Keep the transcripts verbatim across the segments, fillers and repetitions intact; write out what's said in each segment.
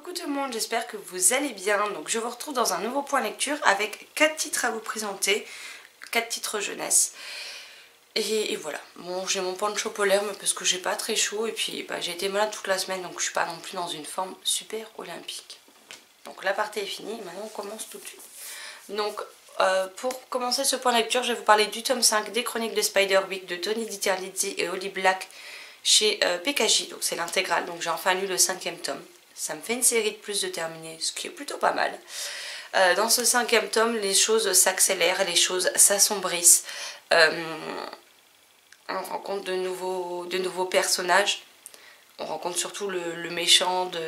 Coucou tout le monde, j'espère que vous allez bien. Donc je vous retrouve dans un nouveau point lecture avec quatre titres à vous présenter, quatre titres jeunesse. Et, et voilà, bon j'ai mon poncho polaire mais parce que j'ai pas très chaud et puis bah, j'ai été malade toute la semaine donc je suis pas non plus dans une forme super olympique. Donc la partie est finie, maintenant on commence tout de suite. Donc euh, pour commencer ce point lecture, je vais vous parler du tome cinq des Chroniques de Spiderwick de Tony Diterlizzi et Holly Black chez euh, P K J, donc c'est l'intégrale, donc j'ai enfin lu le cinquième tome. Ça me fait une série de plus de terminer, ce qui est plutôt pas mal. Euh, dans ce cinquième tome, les choses s'accélèrent, les choses s'assombrissent. Euh, on rencontre de nouveaux, de nouveaux personnages. On rencontre surtout le, le méchant de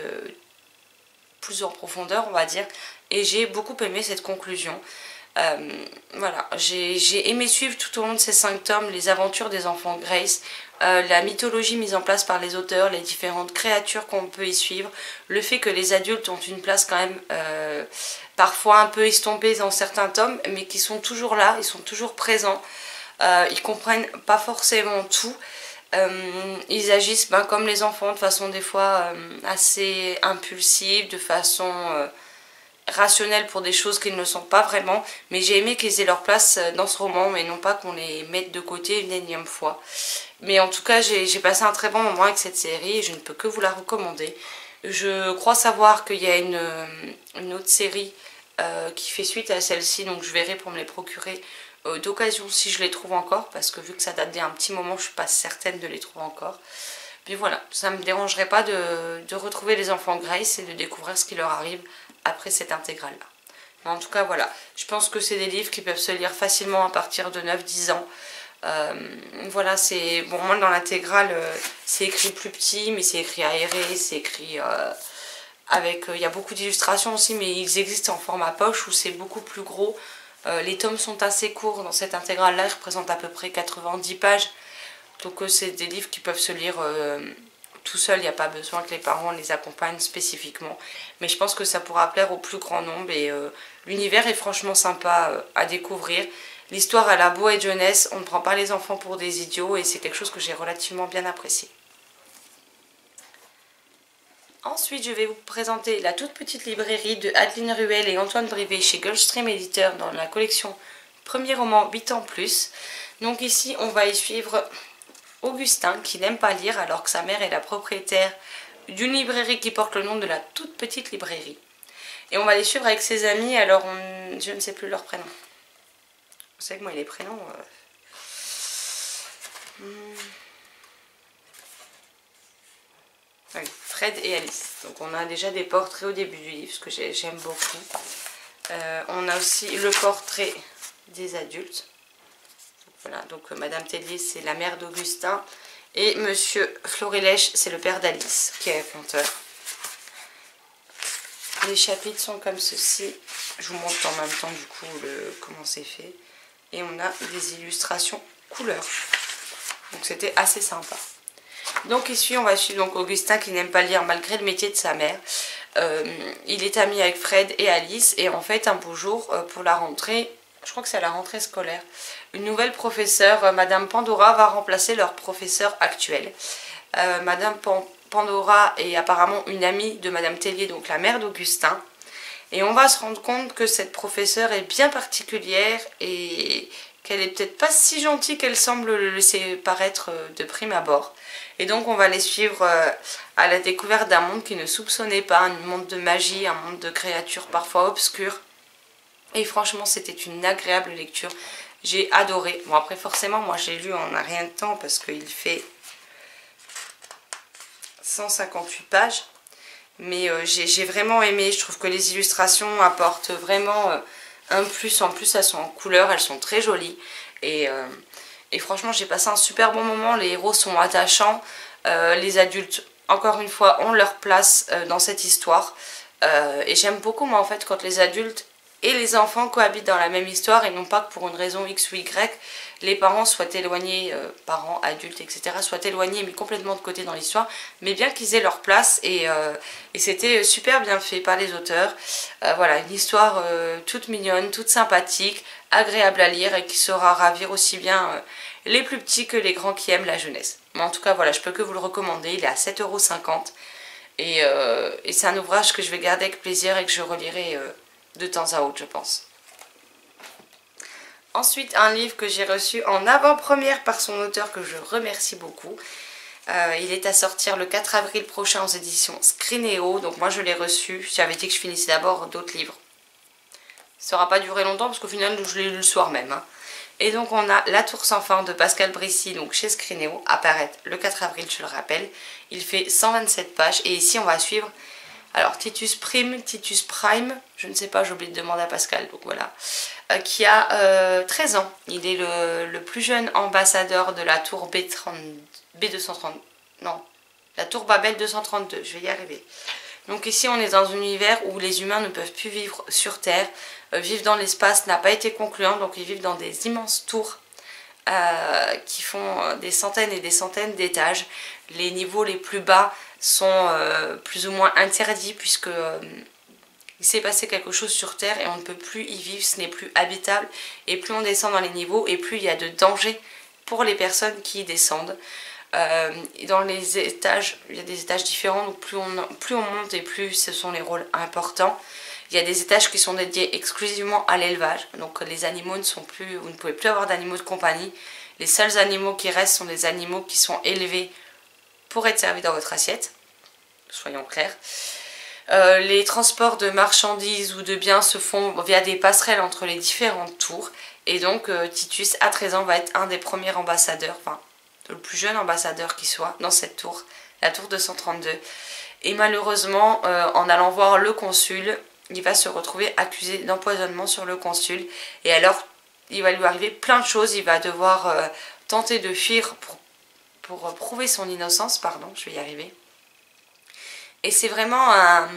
plus en profondeur, on va dire. Et j'ai beaucoup aimé cette conclusion. Euh, voilà, j'ai aimé suivre tout au long de ces cinq tomes les aventures des enfants Grace, euh, la mythologie mise en place par les auteurs, les différentes créatures qu'on peut y suivre, le fait que les adultes ont une place quand même euh, parfois un peu estompée dans certains tomes, mais qui sont toujours là, ils sont toujours présents, euh, ils comprennent pas forcément tout, euh, ils agissent ben, comme les enfants de façon des fois euh, assez impulsive, de façon... Euh, rationnels pour des choses qu'ils ne sont pas vraiment, mais j'ai aimé qu'ils aient leur place dans ce roman et non pas qu'on les mette de côté une énième fois. Mais en tout cas j'ai passé un très bon moment avec cette série et je ne peux que vous la recommander. Je crois savoir qu'il y a une, une autre série euh, qui fait suite à celle-ci, donc je verrai pour me les procurer euh, d'occasion si je les trouve encore, parce que vu que ça date d'un petit moment, je ne suis pas certaine de les trouver encore. Puis voilà, ça ne me dérangerait pas de, de retrouver les enfants Grace et de découvrir ce qui leur arrive après cette intégrale là. Mais en tout cas voilà, je pense que c'est des livres qui peuvent se lire facilement à partir de neuf dix ans. Euh, voilà, c'est bon, moi dans l'intégrale euh, c'est écrit plus petit mais c'est écrit aéré, c'est écrit euh, avec, il euh, y a beaucoup d'illustrations aussi mais ils existent en format poche où c'est beaucoup plus gros. Euh, les tomes sont assez courts dans cette intégrale là, ils représentent à peu près quatre-vingt-dix pages. Donc euh, c'est des livres qui peuvent se lire euh, tout seul, il n'y a pas besoin que les parents les accompagnent spécifiquement. Mais je pense que ça pourra plaire au plus grand nombre et euh, l'univers est franchement sympa euh, à découvrir. L'histoire elle a beau être jeunesse, on ne prend pas les enfants pour des idiots et c'est quelque chose que j'ai relativement bien apprécié. Ensuite, je vais vous présenter la toute petite librairie de Adeline Ruel et Antoine Brivet chez Gulfstream Éditeur dans la collection Premier roman huit ans plus. Donc ici, on va y suivre Augustin qui n'aime pas lire alors que sa mère est la propriétaire d'une librairie qui porte le nom de la toute petite librairie. Et on va les suivre avec ses amis, alors on... je ne sais plus leur prénom. Vous savez que moi les prénoms... Euh... Hmm. Oui, Fred et Alice. Donc on a déjà des portraits au début du livre, ce que j'aime beaucoup. Euh, on a aussi le portrait des adultes. Voilà, donc euh, Madame Tellier c'est la mère d'Augustin et Monsieur Florilèche c'est le père d'Alice qui est conteur. Les chapitres sont comme ceci, je vous montre en même temps du coup le, comment c'est fait. Et on a des illustrations couleurs, donc c'était assez sympa. Donc ici on va suivre donc Augustin qui n'aime pas lire malgré le métier de sa mère. Euh, il est ami avec Fred et Alice et en fait un beau jour euh, pour la rentrée, je crois que c'est à la rentrée scolaire, une nouvelle professeure, euh, Madame Pandora, va remplacer leur professeur actuel. Euh, Madame Pan Pandora est apparemment une amie de Madame Tellier, donc la mère d'Augustin. Et on va se rendre compte que cette professeure est bien particulière et qu'elle est peut-être pas si gentille qu'elle semble le laisser paraître de prime abord. Et donc on va les suivre euh, à la découverte d'un monde qu'ils ne soupçonnaient pas, un monde de magie, un monde de créatures parfois obscures. Et franchement c'était une agréable lecture, j'ai adoré. Bon après forcément moi j'ai lu en un rien de temps parce qu'il fait cent cinquante-huit pages. Mais euh, j'ai vraiment aimé, je trouve que les illustrations apportent vraiment euh, un plus. En plus elles sont en couleur, elles sont très jolies. Et, euh, et franchement j'ai passé un super bon moment, les héros sont attachants. Euh, les adultes encore une fois ont leur place euh, dans cette histoire. Euh, et j'aime beaucoup moi en fait quand les adultes et les enfants cohabitent dans la même histoire et non pas que pour une raison X ou Y, les parents soient éloignés, euh, parents, adultes, et cetera, soient éloignés mis complètement de côté dans l'histoire, mais bien qu'ils aient leur place et, euh, et c'était super bien fait par les auteurs. Euh, voilà, une histoire euh, toute mignonne, toute sympathique, agréable à lire et qui saura ravir aussi bien euh, les plus petits que les grands qui aiment la jeunesse. Mais en tout cas, voilà, je peux que vous le recommander, il est à sept euros cinquante. Et, euh, et c'est un ouvrage que je vais garder avec plaisir et que je relirai euh, de temps à autre, je pense. Ensuite, un livre que j'ai reçu en avant-première par son auteur, que je remercie beaucoup. Euh, il est à sortir le quatre avril prochain aux éditions Scrinéo. Donc moi je l'ai reçu. J'avais dit que je finissais d'abord d'autres livres. Ça n'aura pas duré longtemps parce qu'au final je l'ai lu le soir même. Hein. Et donc on a La Tour sans fin de Pascal Brissy, donc chez Scrinéo, apparaître le quatre avril, je le rappelle. Il fait cent vingt-sept pages et ici on va suivre alors Titus Prime, Titus Prime, je ne sais pas, j'ai oublié de demander à Pascal, donc voilà, euh, qui a euh, treize ans. Il est le, le plus jeune ambassadeur de la tour B trente, B deux cent trente, non, la tour Babel deux cent trente-deux, je vais y arriver. Donc ici on est dans un univers où les humains ne peuvent plus vivre sur Terre. Euh, vivre dans l'espace n'a pas été concluant, donc ils vivent dans des immenses tours euh, qui font des centaines et des centaines d'étages. Les niveaux les plus bas sont euh, plus ou moins interdits puisque euh, il s'est passé quelque chose sur Terre et on ne peut plus y vivre, ce n'est plus habitable. Et plus on descend dans les niveaux et plus il y a de danger pour les personnes qui y descendent. Euh, dans les étages, il y a des étages différents, donc plus on, plus on monte et plus ce sont les rôles importants. Il y a des étages qui sont dédiés exclusivement à l'élevage, donc les animaux ne sont plus, vous ne pouvez plus avoir d'animaux de compagnie. Les seuls animaux qui restent sont des animaux qui sont élevés pour être servis dans votre assiette, soyons clairs. Euh, les transports de marchandises ou de biens se font via des passerelles entre les différentes tours, et donc euh, Titus à treize ans va être un des premiers ambassadeurs, enfin le plus jeune ambassadeur qui soit dans cette tour, la tour deux cent trente-deux. Et malheureusement, euh, en allant voir le consul, il va se retrouver accusé d'empoisonnement sur le consul. Et alors, il va lui arriver plein de choses. Il va devoir euh, tenter de fuir pour, pour prouver son innocence. Pardon, je vais y arriver. Et c'est vraiment un,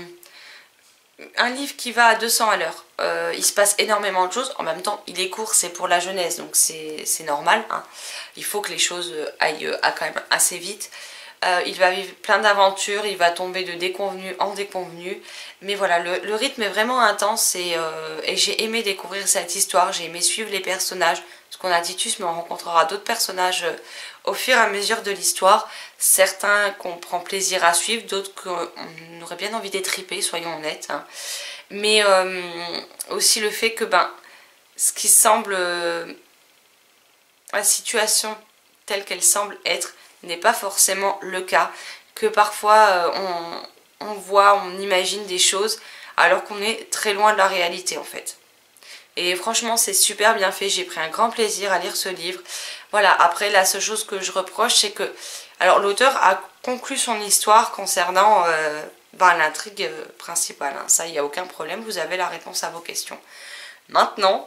un livre qui va à deux cents à l'heure. Euh, il se passe énormément de choses. En même temps, il est court, c'est pour la jeunesse, donc c'est normal. Hein. Il faut que les choses aillent à quand même assez vite. Euh, il va vivre plein d'aventures, il va tomber de déconvenu en déconvenu. Mais voilà, le, le rythme est vraiment intense et, euh, et j'ai aimé découvrir cette histoire, j'ai aimé suivre les personnages. Parce qu'on a Titus, mais on rencontrera d'autres personnages euh, au fur et à mesure de l'histoire. Certains qu'on prend plaisir à suivre, d'autres qu'on aurait bien envie d'étriper, soyons honnêtes. Hein. Mais euh, aussi le fait que ben, ce qui semble... Euh, la situation telle qu'elle semble être n'est pas forcément le cas, que parfois euh, on, on voit, on imagine des choses alors qu'on est très loin de la réalité en fait. Et franchement c'est super bien fait, j'ai pris un grand plaisir à lire ce livre. Voilà, après la seule chose que je reproche c'est que, alors l'auteur a conclu son histoire concernant euh, ben, l'intrigue principale, hein. Ça il n'y a aucun problème, vous avez la réponse à vos questions. Maintenant,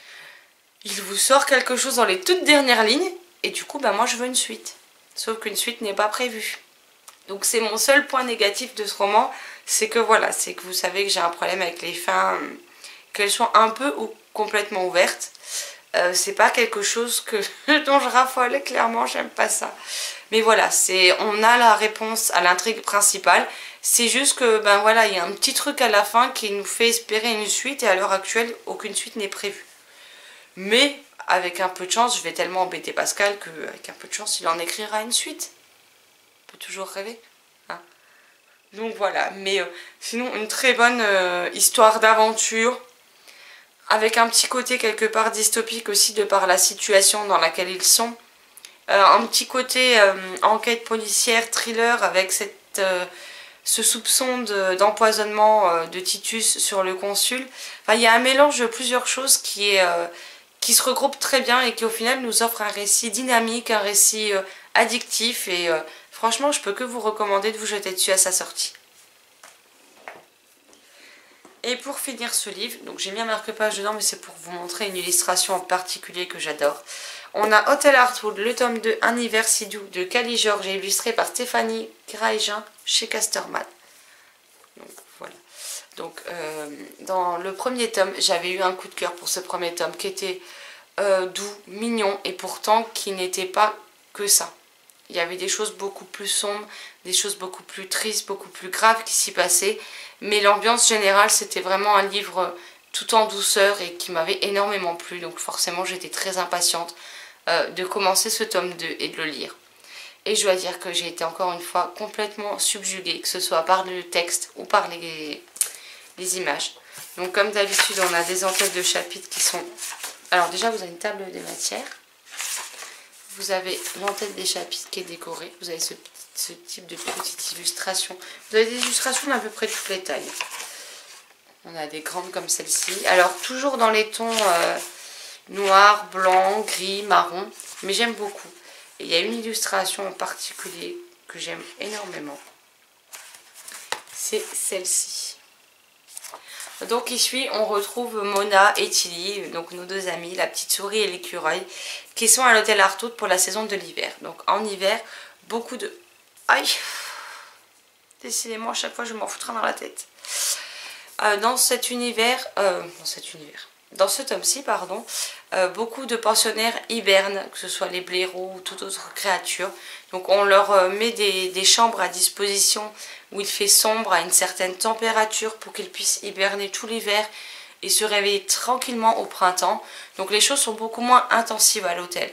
il vous sort quelque chose dans les toutes dernières lignes et du coup ben, moi je veux une suite. Sauf qu'une suite n'est pas prévue. Donc c'est mon seul point négatif de ce roman, c'est que voilà, c'est que vous savez que j'ai un problème avec les fins, qu'elles soient un peu ou complètement ouvertes. Euh, c'est pas quelque chose que dont je raffole, clairement, j'aime pas ça. Mais voilà, c'est on a la réponse à l'intrigue principale. C'est juste que ben voilà, il y a un petit truc à la fin qui nous fait espérer une suite et à l'heure actuelle, aucune suite n'est prévue. Mais avec un peu de chance, je vais tellement embêter Pascal qu'avec un peu de chance, il en écrira une suite. On peut toujours rêver. Hein. Donc voilà, mais euh, sinon une très bonne euh, histoire d'aventure, avec un petit côté quelque part dystopique aussi de par la situation dans laquelle ils sont. Euh, un petit côté euh, enquête policière, thriller, avec cette, euh, ce soupçon d'empoisonnement de, euh, de Titus sur le consul. Enfin, il y a un mélange de plusieurs choses qui est... Euh, qui se regroupe très bien et qui au final nous offre un récit dynamique, un récit euh, addictif et euh, franchement je peux que vous recommander de vous jeter dessus à sa sortie. Et pour finir ce livre, donc j'ai mis un marque-page dedans mais c'est pour vous montrer une illustration en particulier que j'adore. On a Hotel Heartwood, le tome deux, Un hiver si doux de Cali George, illustré par Stéphanie Graégin chez Casterman. Donc voilà. Donc euh, dans le premier tome, j'avais eu un coup de cœur pour ce premier tome qui était euh, doux, mignon et pourtant qui n'était pas que ça. Il y avait des choses beaucoup plus sombres, des choses beaucoup plus tristes, beaucoup plus graves qui s'y passaient. Mais l'ambiance générale, c'était vraiment un livre tout en douceur et qui m'avait énormément plu. Donc forcément, j'étais très impatiente euh, de commencer ce tome deux et de le lire. Et je dois dire que j'ai été encore une fois complètement subjuguée, que ce soit par le texte ou par les, les images. Donc comme d'habitude, on a des entêtes de chapitres qui sont... Alors déjà, vous avez une table des matières. Vous avez l'entête des chapitres qui est décorée. Vous avez ce, ce type de petite illustration. Vous avez des illustrations d'à peu près toutes les tailles. On a des grandes comme celle-ci. Alors toujours dans les tons euh, noir, blanc, gris, marron. Mais j'aime beaucoup. Et il y a une illustration en particulier que j'aime énormément. C'est celle-ci. Donc ici on retrouve Mona et Tilly, donc nos deux amis, la petite souris et l'écureuil, qui sont à l'hôtel Artaud pour la saison de l'hiver. Donc en hiver, beaucoup de... Aïe! Décidément, à chaque fois je m'en foutrai dans la tête. Euh, dans cet univers... Euh, dans cet univers... Dans ce tome-ci, pardon, euh, beaucoup de pensionnaires hibernent, que ce soit les blaireaux ou toute autre créature. Donc on leur euh, met des, des chambres à disposition où il fait sombre à une certaine température pour qu'ils puissent hiberner tout l'hiver et se réveiller tranquillement au printemps. Donc les choses sont beaucoup moins intensives à l'hôtel.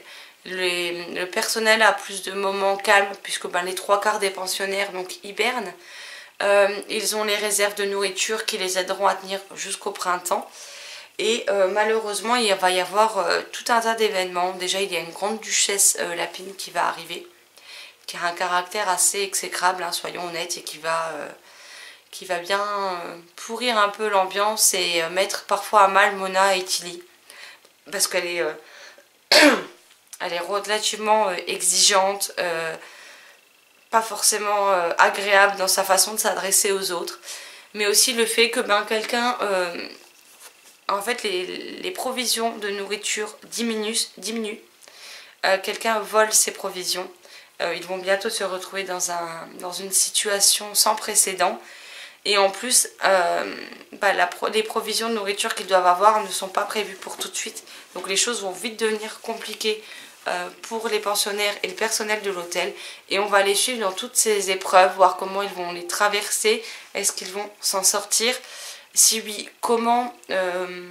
Le personnel a plus de moments calmes puisque ben, les trois quarts des pensionnaires donc, hibernent. Euh, ils ont les réserves de nourriture qui les aideront à tenir jusqu'au printemps. Et euh, malheureusement, il va y avoir euh, tout un tas d'événements. Déjà, il y a une grande duchesse euh, lapine qui va arriver, qui a un caractère assez exécrable, hein, soyons honnêtes, et qui va, euh, qui va bien euh, pourrir un peu l'ambiance et euh, mettre parfois à mal Mona et Tilly. Parce qu'elle est, euh, elle est relativement euh, exigeante, euh, pas forcément euh, agréable dans sa façon de s'adresser aux autres. Mais aussi le fait que ben, quelqu'un... Euh, En fait, les, les provisions de nourriture diminuent. diminuent. Euh, Quelqu'un vole ses provisions. Euh, ils vont bientôt se retrouver dans, un, dans une situation sans précédent. Et en plus, euh, bah, la, les provisions de nourriture qu'ils doivent avoir ne sont pas prévues pour tout de suite. Donc les choses vont vite devenir compliquées euh, pour les pensionnaires et le personnel de l'hôtel. Et on va les suivre dans toutes ces épreuves, voir comment ils vont les traverser. Est-ce qu'ils vont s'en sortir ? Si oui, comment euh,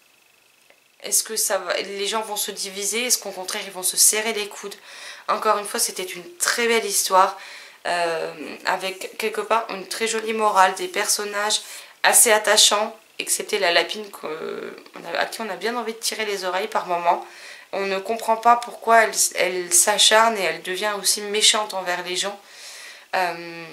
est-ce que ça va, les gens vont se diviser? Est-ce qu'au contraire, ils vont se serrer les coudes? Encore une fois, c'était une très belle histoire, euh, avec quelque part une très jolie morale, des personnages assez attachants, excepté la lapine que, à qui on a bien envie de tirer les oreilles par moments. On ne comprend pas pourquoi elle, elle s'acharne et elle devient aussi méchante envers les gens. Euh,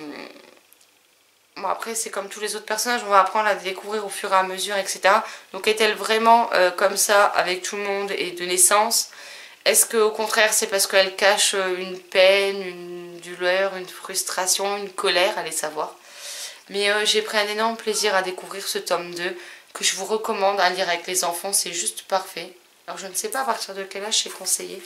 Bon, après, c'est comme tous les autres personnages, on va apprendre à les découvrir au fur et à mesure, et cetera. Donc, est-elle vraiment euh, comme ça avec tout le monde et de naissance? Est-ce qu'au contraire, c'est parce qu'elle cache une peine, une douleur, une frustration, une colère? Allez savoir. Mais euh, j'ai pris un énorme plaisir à découvrir ce tome deux, que je vous recommande à lire avec les enfants, c'est juste parfait. Alors, je ne sais pas à partir de quel âge c'est conseillé.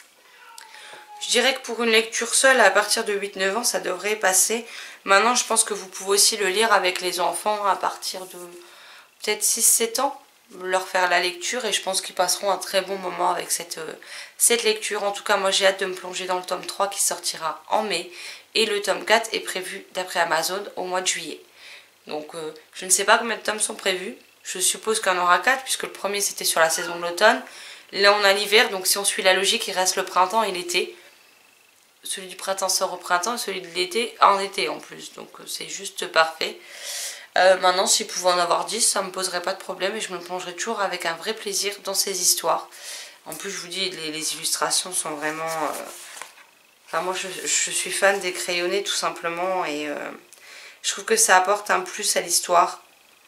Je dirais que pour une lecture seule, à partir de huit neuf ans, ça devrait passer. Maintenant, je pense que vous pouvez aussi le lire avec les enfants à partir de peut-être six sept ans. Leur faire la lecture et je pense qu'ils passeront un très bon moment avec cette, euh, cette lecture. En tout cas, moi j'ai hâte de me plonger dans le tome trois qui sortira en mai. Et le tome quatre est prévu, d'après Amazon, au mois de juillet. Donc, euh, je ne sais pas combien de tomes sont prévus. Je suppose qu'il y en aura quatre puisque le premier c'était sur la saison de l'automne. Là, on a l'hiver, donc si on suit la logique, il reste le printemps et l'été. Celui du printemps sort au printemps et celui de l'été en été en plus. Donc c'est juste parfait. Euh, maintenant, s'il pouvait en avoir dix, ça ne me poserait pas de problème et je me plongerais toujours avec un vrai plaisir dans ces histoires. En plus, je vous dis, les, les illustrations sont vraiment... Euh... Enfin, moi, je, je suis fan des crayonnés tout simplement et euh, je trouve que ça apporte un plus à l'histoire.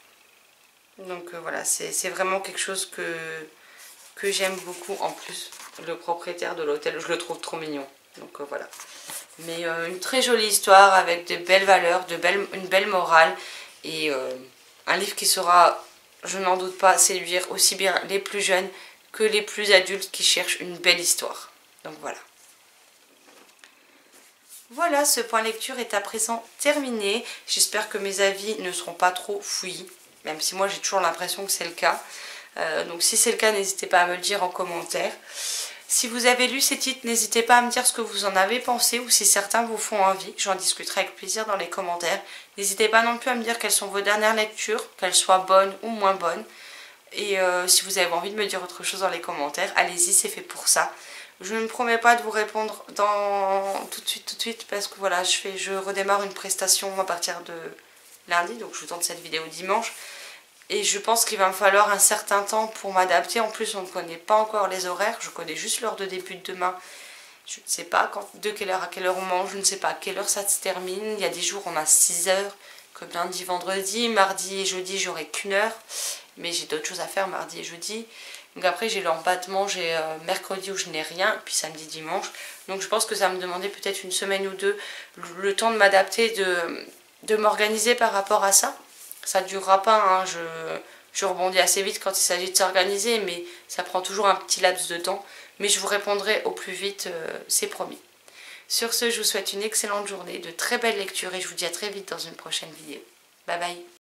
Donc euh, voilà, c'est vraiment quelque chose que, que j'aime beaucoup. En plus, le propriétaire de l'hôtel, je le trouve trop mignon. Donc euh, voilà. Mais euh, une très jolie histoire avec de belles valeurs, de belles, une belle morale. Et euh, un livre qui saura, je n'en doute pas, séduire aussi bien les plus jeunes que les plus adultes qui cherchent une belle histoire. Donc voilà. Voilà, ce point lecture est à présent terminé. J'espère que mes avis ne seront pas trop fouillis. Même si moi j'ai toujours l'impression que c'est le cas. Euh, donc si c'est le cas, n'hésitez pas à me le dire en commentaire. Si vous avez lu ces titres, n'hésitez pas à me dire ce que vous en avez pensé ou si certains vous font envie. J'en discuterai avec plaisir dans les commentaires. N'hésitez pas non plus à me dire quelles sont vos dernières lectures, qu'elles soient bonnes ou moins bonnes. Et euh, si vous avez envie de me dire autre chose dans les commentaires, allez-y, c'est fait pour ça. Je ne me promets pas de vous répondre dans tout de suite, tout de suite, parce que voilà, je, fais, je redémarre une prestation à partir de lundi, donc je vous tourne cette vidéo dimanche. Et je pense qu'il va me falloir un certain temps pour m'adapter. En plus, on ne connaît pas encore les horaires, je connais juste l'heure de début de demain. Je ne sais pas quand, de quelle heure à quelle heure on mange, je ne sais pas à quelle heure ça se termine. Il y a des jours on a six heures, comme lundi, vendredi. Mardi et jeudi, j'aurai qu'une heure. Mais j'ai d'autres choses à faire mardi et jeudi. Donc après, j'ai l'empattement, j'ai euh, mercredi où je n'ai rien, puis samedi, dimanche. Donc je pense que ça va me demander peut-être une semaine ou deux, le, le temps de m'adapter, de, de m'organiser par rapport à ça. Ça ne durera pas, hein, je, je rebondis assez vite quand il s'agit de s'organiser, mais ça prend toujours un petit laps de temps. Mais je vous répondrai au plus vite, euh, c'est promis. Sur ce, je vous souhaite une excellente journée, de très belles lectures et je vous dis à très vite dans une prochaine vidéo. Bye bye.